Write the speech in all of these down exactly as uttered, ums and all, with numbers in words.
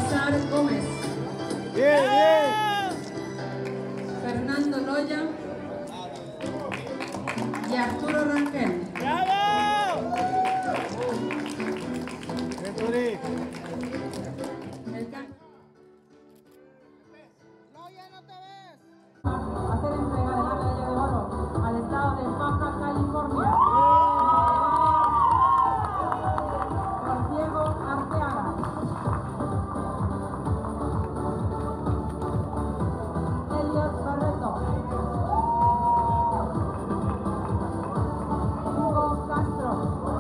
César Gómez. Bien, bien. Fernando Loya y Arturo Rangel. ¡Bravo! Venturí. El campo. Loya, no te ves. Hacer entrega de la medalla de oro al estado de Baja California. Por Diego Arteaga. Elliot Barreto. Hugo Castro.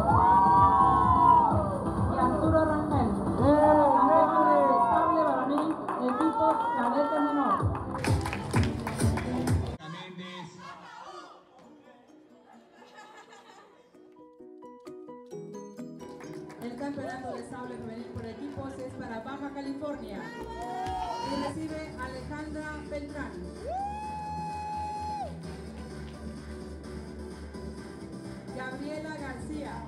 Y Arturo Rangel. Campeones de sable varonil, equipo cadete menor. El campeonato de sable femenil por equipos es para Baja California y recibe Alejandra Beltrán. Gabriela García.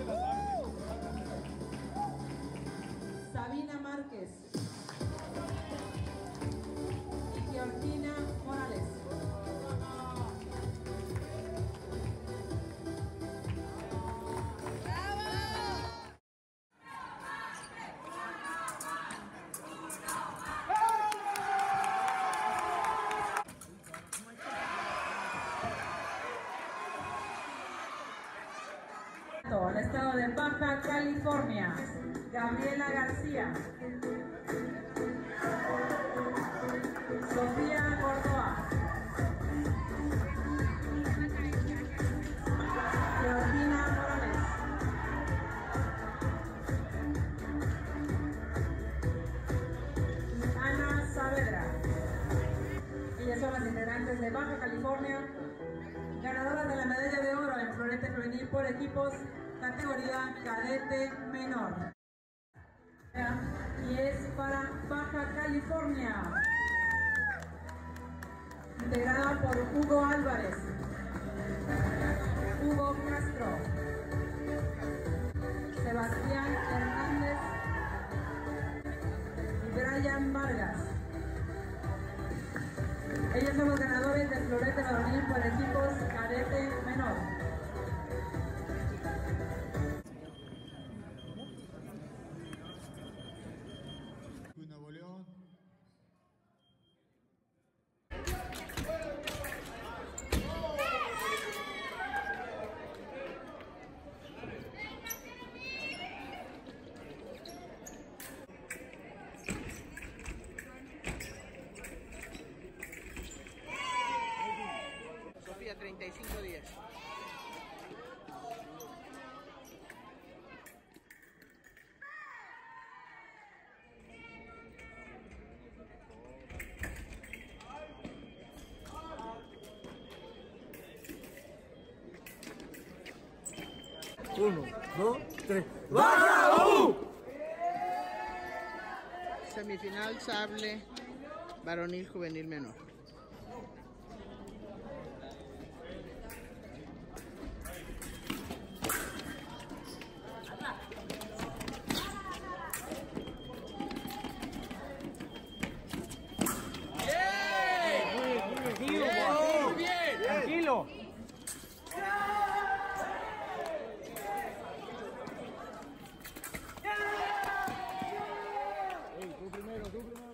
Sabina Márquez. Y Georgina Morales. El estado de Baja California, Gabriela García, Sofía Gordoa, Georgina Morales, y Ana Saavedra. Ellas son las integrantes de Baja California, ganadoras de la medalla de oro en florete femenil por equipos categoría cadete menor. Y es para Baja California, integrada por Hugo Álvarez, Hugo Castro, Sebastián Hernández y Brian Vargas. Ellos son los ganadores del florete varonil por equipos cadete menor. Nuevo León. Sofía, treinta y cinco días. Uno, dos, tres. ¡Baja! ¡Uh! Semifinal sable varonil juvenil menor. Tranquilo, muy bien. Tranquilo. Ey, tú primero, tú primero.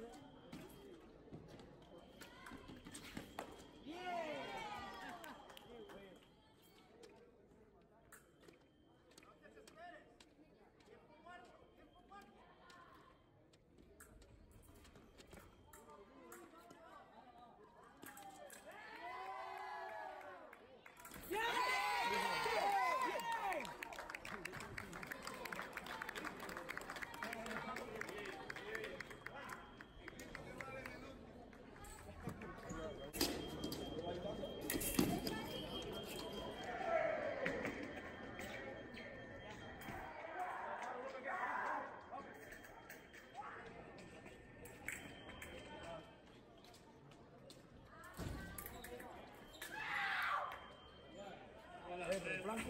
Blanco.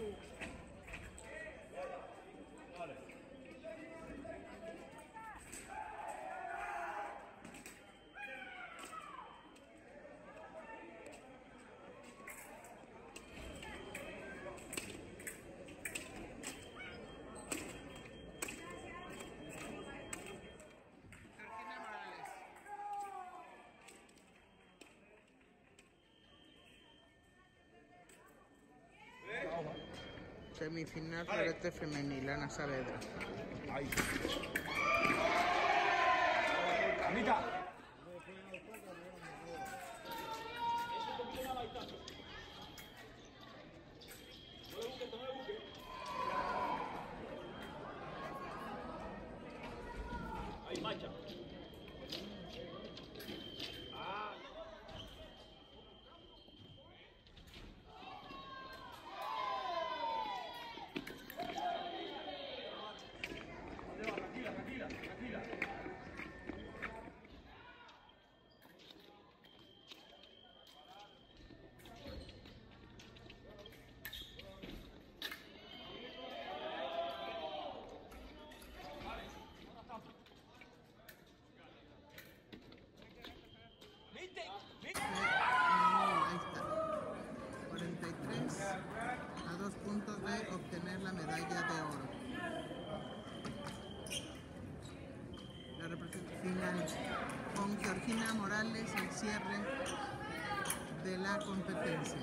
Vale. Semifinal florete femenil, Ana Saavedra. Ahí. Anita. Ahí, marcha. Ahí está. cuarenta y tres a dos puntos de obtener la medalla de oro. La representación final con Georgina Morales, el cierre de la competencia.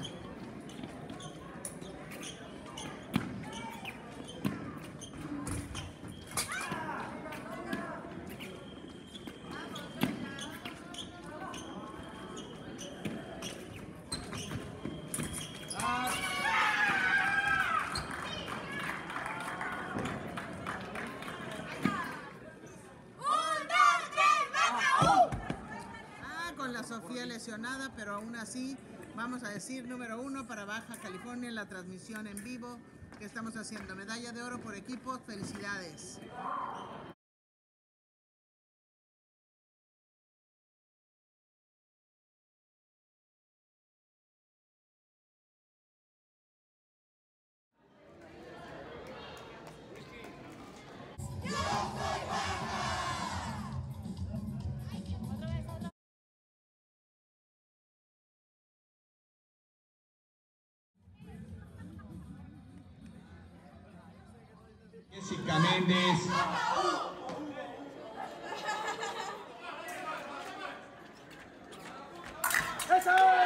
La Sofía lesionada, pero aún así vamos a decir número uno para Baja California en la transmisión en vivo que estamos haciendo. Medalla de oro por equipos, felicidades. Jessica Méndez. ¡Eso!